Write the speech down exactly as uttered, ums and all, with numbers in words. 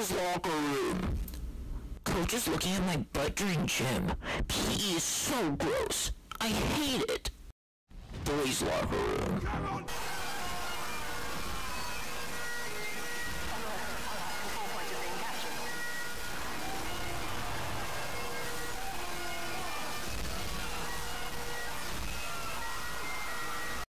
Girls' locker room. Coach is looking at my butt during gym. P E is so gross. I hate it. Boys' locker room.